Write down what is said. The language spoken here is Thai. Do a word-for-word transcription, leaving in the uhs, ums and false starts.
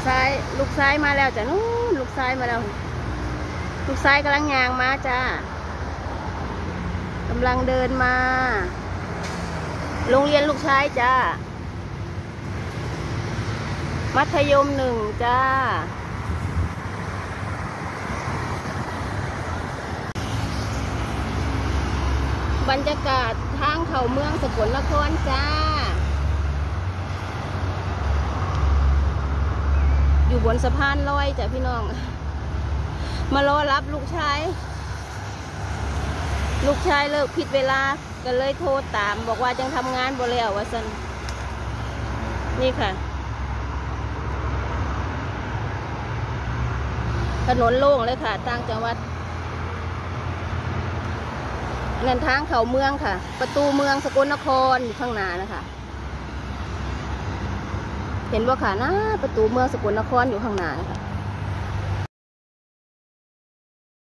ชายลูกชายมาแล้วจ้ะนู้นลูกชายมาแล้วลูกชายกำลังย่างมาจ้ากำลังเดินมาโรงเรียนลูกชายจ้ามัธยมหนึ่งจ้าบรรยากาศทางเข้าเมืองสกลนครจ้าอยู่บนสะพานลอยจ้ะพี่น้องมารอรับลูกชายลูกชายเลิกผิดเวลาก็เลยโทรตามบอกว่าจังทำงานบ่แล้วว่าซั่นนี่ค่ะถนนโล่งเลยค่ะต่างจังหวัดนั่นทางเข้าเมืองค่ะประตูเมืองสกลนครอยู่ข้างหน้านะคะเห็นว่าค่ะนะประตูเมืองสกลนครอยู่ข้างหน้านะคะ